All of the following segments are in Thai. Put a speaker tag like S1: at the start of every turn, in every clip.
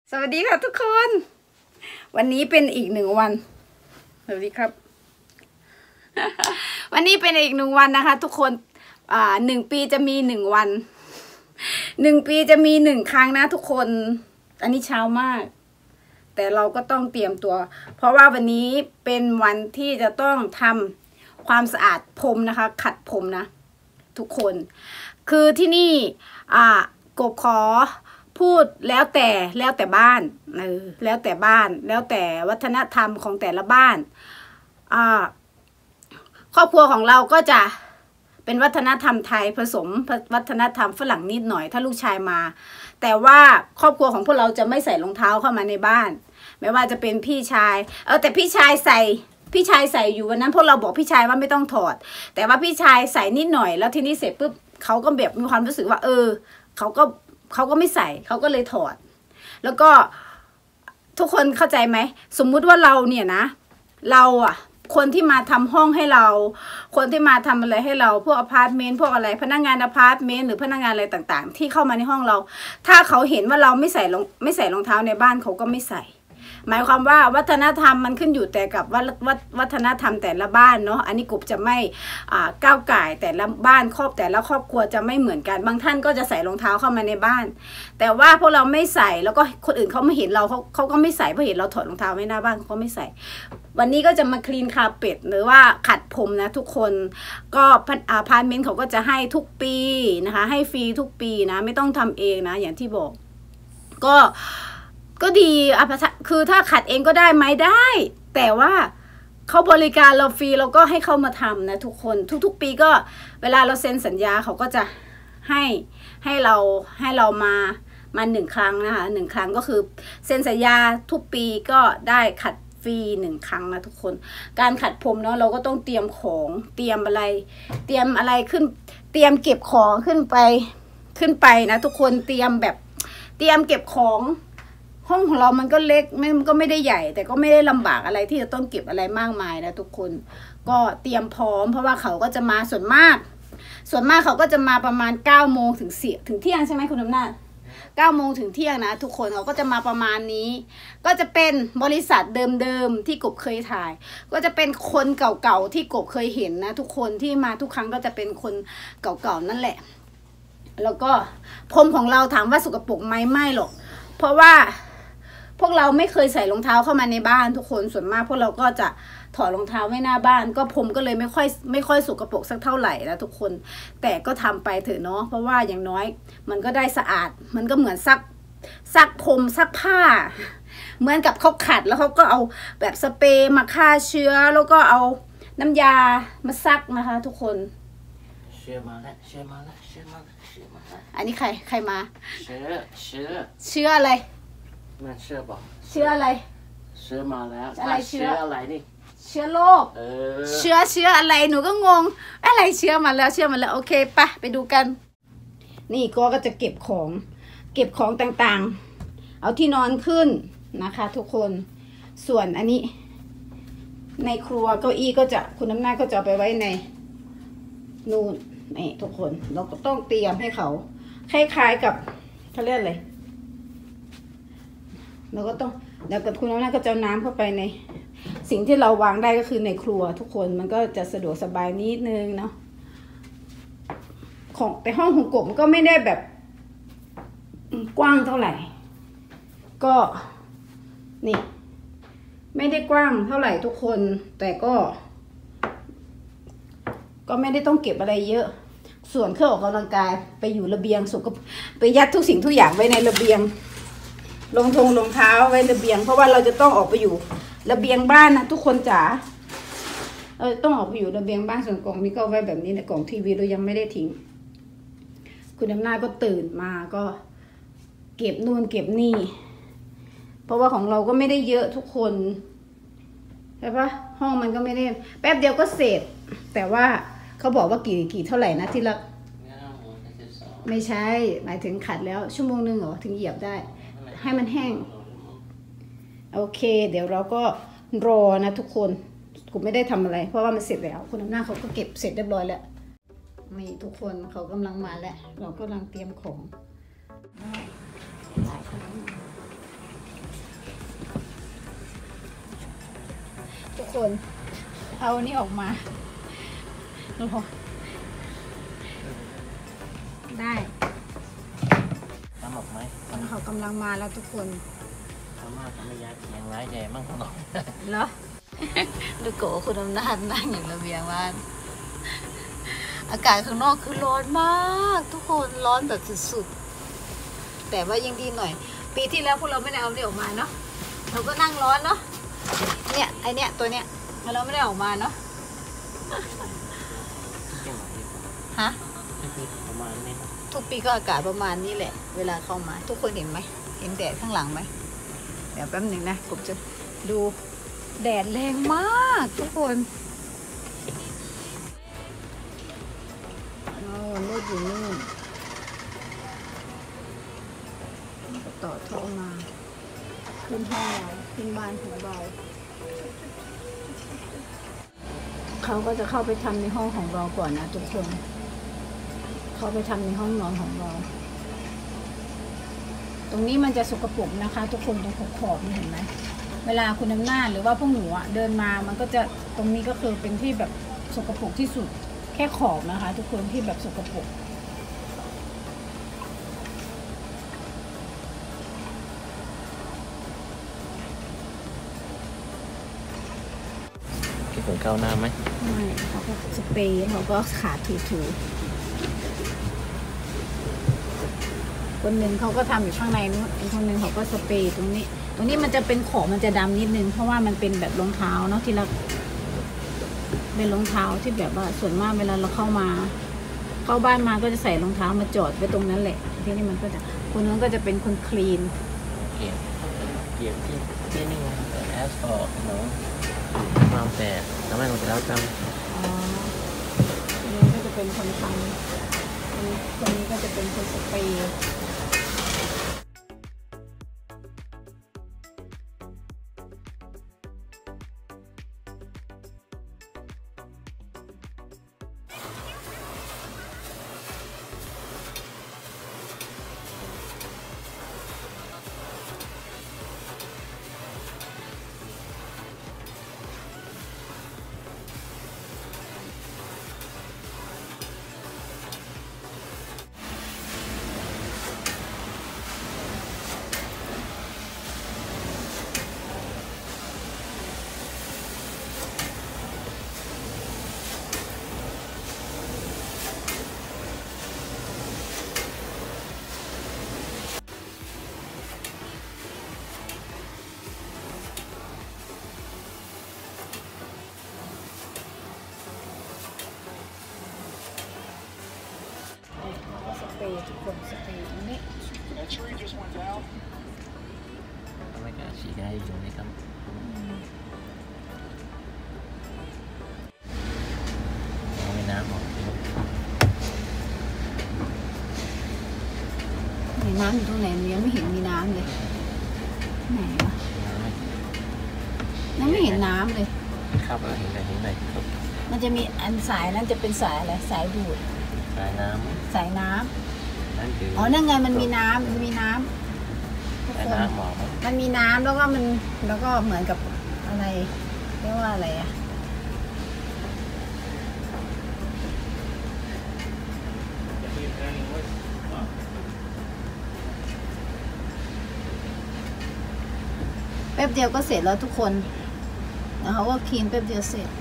S1: สวัสดีค่ะทุกคนวันนี้เป็นอีกหนึ่งวันสวัสดีครับวันนี้เป็นอีกหนึ่งวันนะคะทุกคน1 ปีจะมี1 วัน1 ปีจะมี1 ครั้งนะทุกคนอันนี้เช้ามากแต่เราก็ต้องเตรียมตัวเพราะว่าวันนี้เป็นวันที่จะต้องทำความสะอาดผมนะคะขัดผมนะทุกคนคือที่นี่กบขอพูดแล้วแต่บ้านแล้วแต่บ้านแล้วแต่วัฒนธรรมของแต่ละบ้านครอบครัวของเราก็จะเป็นวัฒนธรรมไทยผสมวัฒนธรรมฝรั่งนิดหน่อยถ้าลูกชายมาแต่ว่าครอบครัวของพวกเราจะไม่ใส่รองเท้าเข้ามาในบ้านไม่ว่าจะเป็นพี่ชายแต่พี่ชายใส่อยู่วันนั้นพวกเราบอกพี่ชายว่าไม่ต้องถอดแต่ว่าพี่ชายใส่นิดหน่อยแล้วทีนี้เสร็จปุ๊บเขาก็แบบมีความรู้สึกว่าเขาก็ไม่ใส่เขาก็เลยถอดแล้วก็ทุกคนเข้าใจไหมสมมุติว่าเราเนี่ยนะเราคนที่มาทำห้องให้เราคนที่มาทำอะไรให้เราพวกอพาร์ตเมนต์พวกอะไรพนักงานอพาร์ตเมนต์หรือพนักงานอะไรต่างๆที่เข้ามาในห้องเราถ้าเขาเห็นว่าเราไม่ใส่รองเท้าในบ้านเขาก็ไม่ใส่หมายความว่าวัฒนธรรมมันขึ้นอยู่แต่กับวัฒนธรรมแต่ละบ้านเนาะอันนี้กบจะไม่ก้าวก่ายแต่ละบ้านแต่ละครอบครัวจะไม่เหมือนกันบางท่านก็จะใส่รองเท้าเข้ามาในบ้านแต่ว่าพวกเราไม่ใส่แล้วก็คนอื่นเขาไม่เห็นเราเขาก็ไม่ใส่เพราะเห็นเราถอดรองเท้าไว้หน้าบ้านเขาก็ไม่ใส่วันนี้ก็จะมาคลีนคาร์เปตหรือว่าขัดผมนะทุกคนก็อพาร์ตเมนต์เขาก็จะให้ทุกปีนะคะให้ฟรีทุกปีนะไม่ต้องทำเองนะอย่างที่บอกก็ดีคือถ้าขัดเองก็ได้ไหมได้แต่ว่าเขาบริการเราฟรีเราก็ให้เขามาทำนะทุกคนทุกปีก็เวลาเราเซ็นสัญญาเขาก็จะให้เรามา1 ครั้งนะคะ1 ครั้งก็คือเซ็นสัญญาทุกปีก็ได้ขัดฟรี1 ครั้งนะทุกคนการขัดผมเนาะเราก็ต้องเตรียมของเตรียมอะไรขึ้นเตรียมเก็บของขึ้นไปนะทุกคนเตรียมเก็บของห้องของเรามันก็เล็กมันก็ไม่ได้ใหญ่แต่ก็ไม่ได้ลำบากอะไรที่จะต้องเก็บอะไรมากมายนะทุกคนก็เตรียมพร้อมเพราะว่าเขาก็จะมาส่วนมากเขาก็จะมาประมาณ9 โมงถึงเที่ยงใช่ไหมคุณอำนาจ9 โมงถึงเที่ยงนะทุกคนเขาก็จะมาประมาณนี้ก็จะเป็นบริษัทเดิมที่กบเคยถ่ายก็จะเป็นคนเก่าๆที่กบเคยเห็นนะทุกคนที่มาทุกครั้งก็จะเป็นคนเก่าๆนั่นแหละแล้วก็ผมของเราถามว่าสกปรกไหมไม่หรอกเพราะว่าพวกเราไม่เคยใส่รองเท้าเข้ามาในบ้านทุกคนส่วนมากพวกเราก็จะถอดรองเท้าไว้หน้าบ้านก็ผมก็เลยไม่ค่อยสกปรกสักเท่าไหร่นะทุกคนแต่ก็ทำไปเถอะเนาะเพราะว่าอย่างน้อยมันก็ได้สะอาดมันก็เหมือนซักผมซักผ้าเหมือนกับเขาขัดแล้วเขาก็เอาแบบสเปรย์มาฆ่าเชื้อแล้วก็เอาน้ำยามาซักนะคะทุกคน
S2: เชื้อมาแล้ว
S1: อันนี้ใครมา
S2: เชื้อ
S1: อะไร
S2: มันเชื้อบอก
S1: เชื้ออะไร
S2: เชื้อมาแล้ว
S1: อะไรเชื้อ
S2: อะไรนี่
S1: เชื้อโรคเชื้ออะไรหนูก็งงอะไรเชื้อมาแล้วโอเคไปดูกันนี่ก็จะเก็บของต่างๆเอาที่นอนขึ้นนะคะทุกคนส่วนอันนี้ในครัวเก้าอี้ก็จะคุณน้ำหน้าก็จะไปไว้ในนู่นนี่ทุกคนเราก็ต้องเตรียมให้เขาคล้ายๆกับเขาเรียกอะไรเราก็ต้องแล้วกับคุณน้ำหน้าก็จะน้ำเข้าไปในสิ่งที่เราวางได้ก็คือในครัวทุกคนมันก็จะสะดวกสบายนิดนึงเนาะของแต่ห้องของกบมันก็ไม่ได้แบบกว้างเท่าไหร่ก็นี่ไม่ได้กว้างเท่าไหร่ทุกคนแต่ก็ไม่ได้ต้องเก็บอะไรเยอะส่วนเครื่องออกกำลังกายไปอยู่ระเบียงสุกไปยัดทุกสิ่งทุกอย่างไว้ในระเบียงรองเท้าไว้ระเบียงเพราะว่าเราจะต้องออกไปอยู่ระเบียงบ้านนะทุกคนจ๋าต้องออกไปอยู่ระเบียงบ้านส่วนกล่องนี้ก็ไว้แบบนี้ในกล่องทีวีเรายังไม่ได้ทิ้งคุณอำนาจก็ตื่นมาก็เก็บนู่นเก็บนี่เพราะว่าของเราก็ไม่ได้เยอะทุกคนใช่ปะห้องมันก็ไม่ได้แป๊บเดียวก็เสร็จแต่ว่าเขาบอกว่ากี่เท่าไหร่นะที่ละไม่ใช่หมายถึงขัดแล้ว1 ชั่วโมงเหรอถึงเหยียบได้ให้มันแห้งโอเคเดี๋ยวเราก็รอนะทุกคนกูไม่ได้ทำอะไรเพราะว่ามันเสร็จแล้วคุณอำนาจเขาก็เก็บเสร็จเรียบร้อยแล้วนี่ทุกคนเขากำลังมาแล้วเรากำลังเตรียมของทุกคนเอาอันนี้ออกมาดูได้
S2: ทำออกไหม
S1: เขากำลังมาแล้วทุกคน
S2: ทำมากทำไม่ยักยังร้ายใหญ่มั่งเขาหน่อย
S1: เหรอ ดูโกคุณอำนาจนั่งอยู่ระเบียงบ้านอากาศข้างนอกคือร้อนมากทุกคนร้อนแบบสุดๆแต่ว่ายังดีหน่อย ปีที่แล้วพวกเราไม่ได้เอาเนี่ยออกมาเนาะเราก็นั่งร้อนเนาะเนี่ยไอเนี้ยตัวเนี้ยเราไม่ได้ออกมาเนาะฮะ
S2: ประมาณนี้
S1: ทุกปีก็อากาศประมาณนี้แหละเวลาเข้ามาทุกคนเห็นไหมเห็นแดดข้างหลังไหมเดี๋ยวแป๊บหนึ่งนะผมจะดูแดดแรงมากทุกคนรถอยู่นู่นก็ต่อท่อมาขึ้นห้องเราขึ้นบ้านของเราเขาก็จะเข้าไปทำในห้องของเราก่อนนะทุกคนเขาไปทำในห้องนอนของเรา ตรงนี้มันจะสกปรกนะคะ ทุกคนตรงขอบนี่เห็นไหมเวลาคุณอำนาจหรือว่าพวกหนูเดินมามันก็จะตรงนี้ก็คือเป็นที่แบบสกปรกที่สุดแค่ขอบนะคะ ทุกคนที่แบบสกปรก
S2: คิดถึงก้าวหน้าไหม
S1: ไม่เขาก็สเปรย์เขาก็ขาถูคนหนึ่งเขาก็ทำอยู่ข้างในนู้นอีกคนหนึ่งเขาก็สเปรย์ตรงนี้มันจะเป็นขอบมันจะดำนิดนึงเพราะว่ามันเป็นแบบรองเท้าเนาะที่เราเป็นรองเท้าที่แบบว่าส่วนมากเวลาเราเข้าบ้านมาก็จะใส่รองเท้ามาจอดไว้ตรงนั้นแหละที่นี่มันก็จะคนนั้นก็จะเป็นคนคลีน
S2: เกี่ยวที่นี่แอสฟอร์ตเนาะความแต่ทำให้เราจะแล้วจำ
S1: อ๋อคนนี้ก็จะเป็นคนทำคนนี้ก็จะเป็นคนสเปรย์ สเปรย์ทุกคนสเปรย์ตรงนี้
S2: ทำไมกล้าฉีกได้อยู่ไหมครับเอาไม่น้ำหรอก
S1: ในน้ำอยู่ตรงไหนหนูยังไม่เห็นมีน้ำเลยไหนวะยังไม่เห็นน้ำเลย
S2: ครับเห็นไหนครับ
S1: มันจะมีอันสายนั้นจะเป็นสายอะไรสายดูด
S2: สายน้
S1: สายน้ำ
S2: ำนั่นคือ
S1: อ๋อนั่นไงมันมีน้ำทุก
S2: สาย
S1: คน
S2: น้ำหมอกมั้ง
S1: มันมีน้ำแล้วก็เหมือนกับอะไรเรียกว่าอะไรอะแป๊บเดียวก็เสร็จแล้วทุกคนแล้วเขาก็คลีนแป๊บเดียวเสร็จ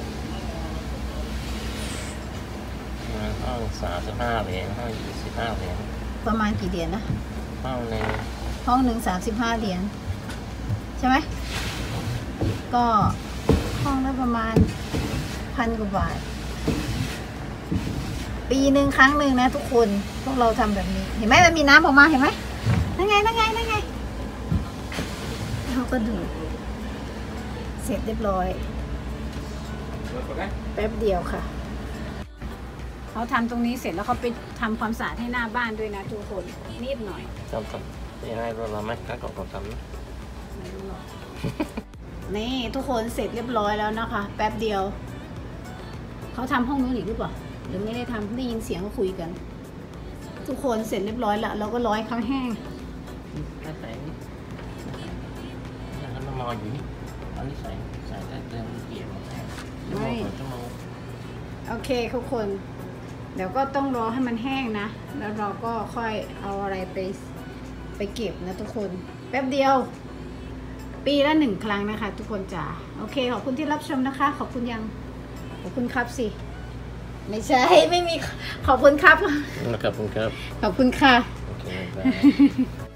S2: ห้อง35 เหรียญห้อง25 เหรียญ
S1: ประมาณกี่เหรียญนะ
S2: ห้องหนึ่ง
S1: ห้องหนึ่ง35 เหรียญใช่ไหมก็ห้องละประมาณ1,000 กว่าบาทปีหนึ่งครั้งหนึ่งนะทุกคนพวกเราทำแบบนี้เห็นไหมมันมีน้ำออกมาเห็นไหมนั่นไงเขาก็ดูเสร็จเรียบร้อยแป๊บเดียวค่ะเขาทำตรงนี้เสร็จแล้วเขาไปทำความสะอาดให้หน้าบ้านด้วยนะทุกคนนิดหน่อย
S2: จำยังไงเราไหมก็กดทำ
S1: ไม่รู้หรอก นี่ทุกคนเสร็จเรียบร้อยแล้วนะคะ แป๊บเดียวเขาทำห้องนู้นอีกหรือเปล่าหรือไม่ได้ทำได้ยินเสียงเขาคุยกัน ทุกคนเสร็จเรียบร้อยแล้วเราก็ร้อยเขาแห้ง
S2: ถ้าใส่นี่แล้วมันมออยู่นี่
S1: เอ
S2: อันนี้ใส่ได้เรื่องเกี่ยวชั่วโมง2 ชั่วโมง
S1: โอเคทุกคนเดี๋ยวก็ต้องรอให้มันแห้งนะแล้วเราก็ค่อยเอาอะไรไปเก็บนะทุกคนแป๊บเดียวปีละ1 ครั้งนะคะทุกคนจ๋าโอเคขอบคุณที่รับชมนะคะขอบคุณยังขอบคุณครับสิไม่ใช่ไม่มีขอบคุณครับ
S2: ขอบคุณครับ
S1: ขอบคุณค่ะ
S2: โอเคบาย